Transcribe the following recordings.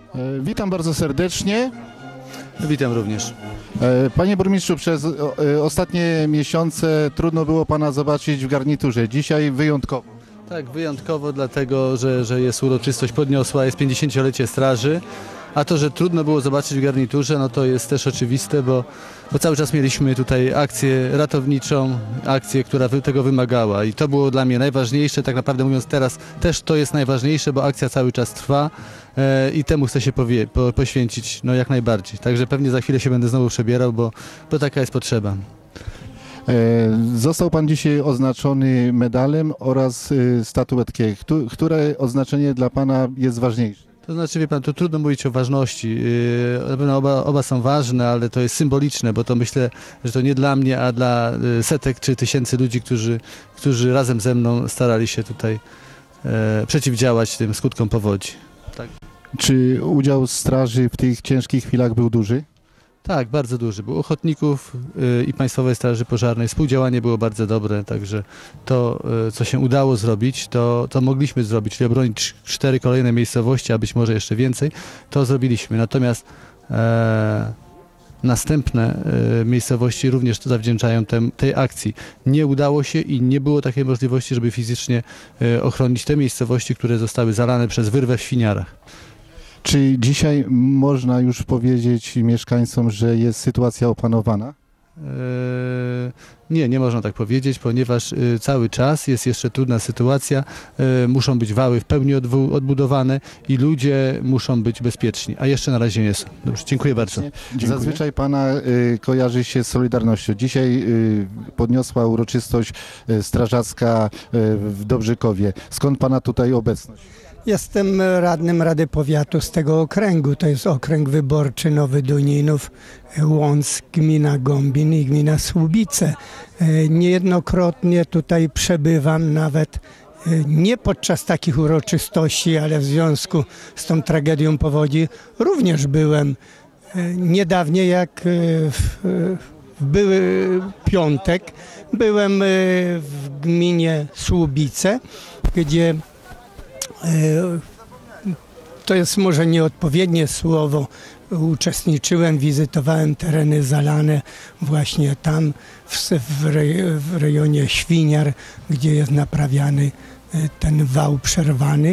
Witam bardzo serdecznie. Witam również. Panie burmistrzu, przez ostatnie miesiące trudno było pana zobaczyć w garniturze. Dzisiaj wyjątkowo. Tak, wyjątkowo dlatego, że jest uroczystość podniosła, jest 50-lecie straży, a to, że trudno było zobaczyć w garniturze, no to jest też oczywiste, bo cały czas mieliśmy tutaj akcję ratowniczą, akcję, która tego wymagała i to było dla mnie najważniejsze, tak naprawdę mówiąc teraz też to jest najważniejsze, bo akcja cały czas trwa i temu chcę się poświęcić no jak najbardziej. Także pewnie za chwilę się będę znowu przebierał, bo taka jest potrzeba. Został pan dzisiaj oznaczony medalem oraz statuetką. Które oznaczenie dla pana jest ważniejsze? To znaczy, wie pan, tu trudno mówić o ważności. Na pewno oba są ważne, ale to jest symboliczne, bo to myślę, że to nie dla mnie, a dla setek czy tysięcy ludzi, którzy razem ze mną starali się tutaj przeciwdziałać tym skutkom powodzi. Tak. Czy udział straży w tych ciężkich chwilach był duży? Tak, bardzo duży. Był ochotników i Państwowej Straży Pożarnej. Współdziałanie było bardzo dobre, także to, co się udało zrobić, to mogliśmy zrobić, czyli obronić 4 kolejne miejscowości, a być może jeszcze więcej, to zrobiliśmy. Natomiast następne miejscowości również to zawdzięczają tej akcji. Nie udało się i nie było takiej możliwości, żeby fizycznie ochronić te miejscowości, które zostały zalane przez wyrwę w Świniarach. Czy dzisiaj można już powiedzieć mieszkańcom, że jest sytuacja opanowana? Nie można tak powiedzieć, ponieważ cały czas jest jeszcze trudna sytuacja, muszą być wały w pełni odbudowane i ludzie muszą być bezpieczni, a jeszcze na razie nie są. Dobrze, dziękuję bardzo. Dziękuję. Zazwyczaj pana kojarzy się z Solidarnością. Dzisiaj podniosła uroczystość strażacka w Dobrzykowie. Skąd pana tutaj obecność? Jestem radnym Rady Powiatu z tego okręgu. To jest okręg wyborczy Nowy Duninów, Łąck, gmina Gombin i gmina Słubice. Niejednokrotnie tutaj przebywam, nawet nie podczas takich uroczystości, ale w związku z tą tragedią powodzi również byłem. Niedawniej, jak były piątek, byłem w gminie Słubice, gdzie to jest może nieodpowiednie słowo, uczestniczyłem, wizytowałem tereny zalane właśnie tam w rejonie Świniar, gdzie jest naprawiany ten wał przerwany.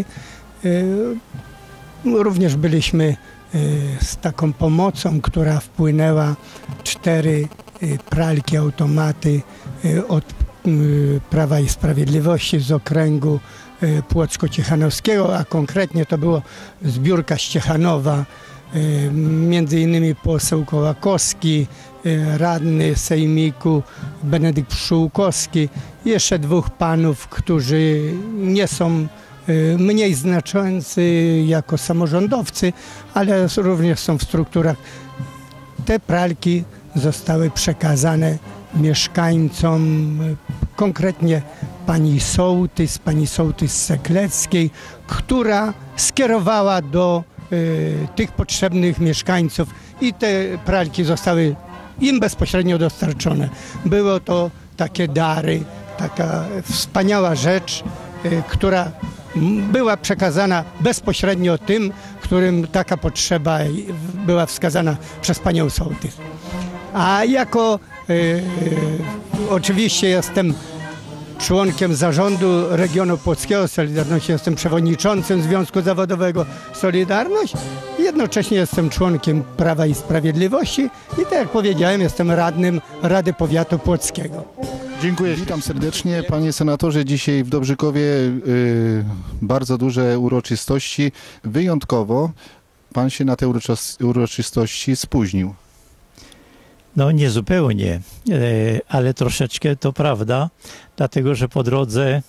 Również byliśmy z taką pomocą, która wpłynęła, 4 pralki, automaty od Prawa i Sprawiedliwości z okręgu Płocko-Ciechanowskiego, a konkretnie to było zbiórka z Ciechanowa, między innymi poseł Kołakowski, radny sejmiku Benedykt Pszczółkowski, jeszcze 2 panów, którzy nie są mniej znaczący jako samorządowcy, ale również są w strukturach. Te pralki zostały przekazane mieszkańcom, konkretnie pani sołtys Sekleckiej, która skierowała do tych potrzebnych mieszkańców i te pralki zostały im bezpośrednio dostarczone. Było to takie dary, taka wspaniała rzecz, która była przekazana bezpośrednio tym, którym taka potrzeba była wskazana przez panią sołtys. A jako oczywiście jestem członkiem zarządu regionu płockiego Solidarności, jestem przewodniczącym Związku Zawodowego Solidarność, jednocześnie jestem członkiem Prawa i Sprawiedliwości i tak jak powiedziałem, jestem radnym Rady Powiatu Płockiego. Dziękuję, witam serdecznie. Panie senatorze, dzisiaj w Dobrzykowie bardzo duże uroczystości. Wyjątkowo pan się na te uroczystości spóźnił. No nie zupełnie, ale troszeczkę to prawda, dlatego że po drodze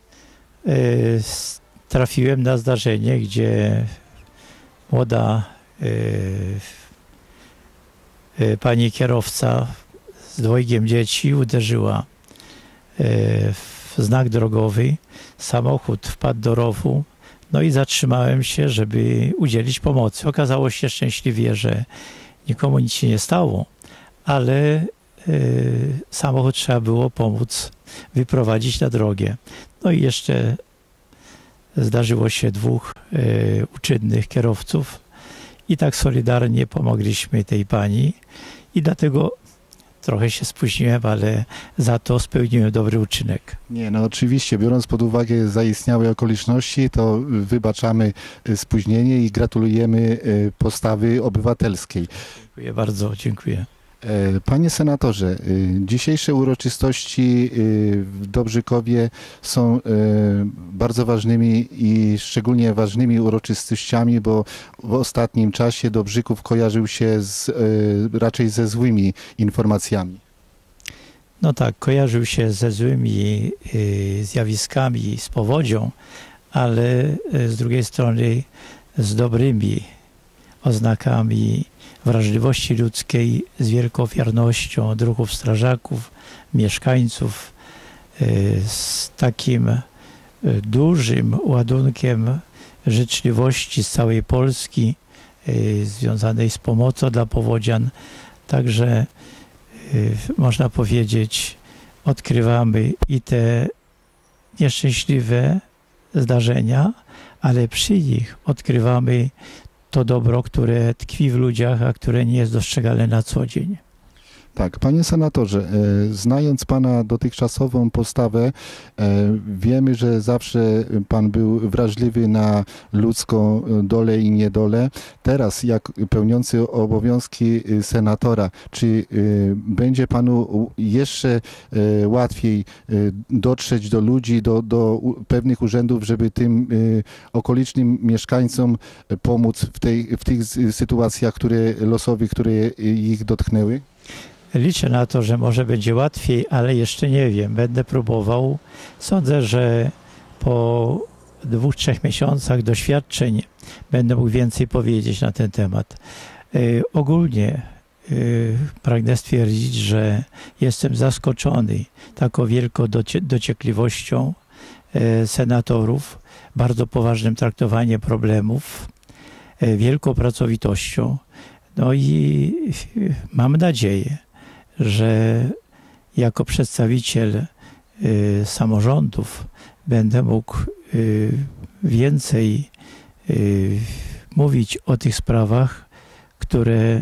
trafiłem na zdarzenie, gdzie młoda pani kierowca z 2 dzieci uderzyła w znak drogowy, samochód wpadł do rowu, no i zatrzymałem się, żeby udzielić pomocy. Okazało się szczęśliwie, że nikomu nic się nie stało, ale samochód trzeba było pomóc wyprowadzić na drogę. No i jeszcze zdarzyło się 2 uczynnych kierowców, i tak solidarnie pomogliśmy tej pani i dlatego trochę się spóźniłem, ale za to spełniłem dobry uczynek. Nie, no oczywiście, biorąc pod uwagę zaistniałe okoliczności, to wybaczamy spóźnienie i gratulujemy postawy obywatelskiej. Dziękuję bardzo, dziękuję. Panie senatorze, dzisiejsze uroczystości w Dobrzykowie są bardzo ważnymi i szczególnie ważnymi uroczystościami, bo w ostatnim czasie Dobrzyków kojarzył się raczej ze złymi informacjami. No tak, kojarzył się ze złymi zjawiskami, z powodzią, ale z drugiej strony z dobrymi oznakami wrażliwości ludzkiej, z wielką ofiarnością druhów strażaków, mieszkańców, z takim dużym ładunkiem życzliwości z całej Polski, związanej z pomocą dla powodzian. Także można powiedzieć, odkrywamy i te nieszczęśliwe zdarzenia, ale przy nich odkrywamy to dobro, które tkwi w ludziach, a które nie jest dostrzegalne na co dzień. Tak, panie senatorze, znając pana dotychczasową postawę, wiemy, że zawsze pan był wrażliwy na ludzką dolę i niedolę. Teraz, jak pełniący obowiązki senatora, czy będzie panu jeszcze łatwiej dotrzeć do ludzi, do pewnych urzędów, żeby tym okolicznym mieszkańcom pomóc w tych sytuacjach losowych, które ich dotknęły? Liczę na to, że może będzie łatwiej, ale jeszcze nie wiem. Będę próbował. Sądzę, że po 2-3 miesiącach doświadczeń będę mógł więcej powiedzieć na ten temat. Ogólnie pragnę stwierdzić, że jestem zaskoczony taką wielką dociekliwością senatorów, bardzo poważnym traktowaniem problemów, wielką pracowitością. No i mam nadzieję, że jako przedstawiciel samorządów będę mógł więcej mówić o tych sprawach, które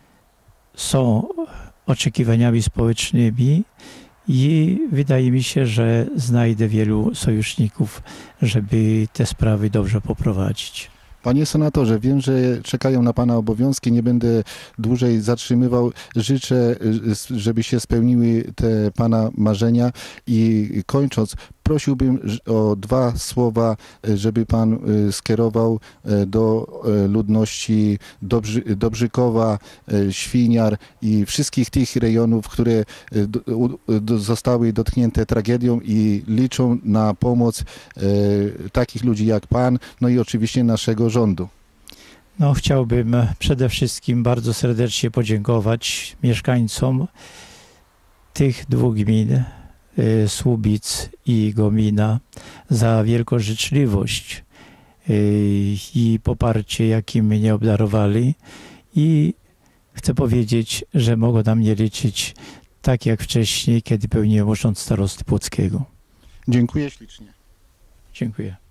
są oczekiwaniami społecznymi i wydaje mi się, że znajdę wielu sojuszników, żeby te sprawy dobrze poprowadzić. Panie senatorze, wiem, że czekają na pana obowiązki, nie będę dłużej zatrzymywał. Życzę, żeby się spełniły te pana marzenia i kończąc, prosiłbym o 2 słowa, żeby pan skierował do ludności Dobrzykowa, Świniar i wszystkich tych rejonów, które zostały dotknięte tragedią i liczą na pomoc takich ludzi jak pan, no i oczywiście naszego rządu. No, chciałbym przede wszystkim bardzo serdecznie podziękować mieszkańcom tych 2 gmin, Słubic i Gomina, za wielką życzliwość i poparcie, jakim mnie obdarowali, i chcę powiedzieć, że mogą na mnie liczyć tak jak wcześniej, kiedy pełniłem urząd starosty płockiego. Dziękuję ślicznie. Dziękuję.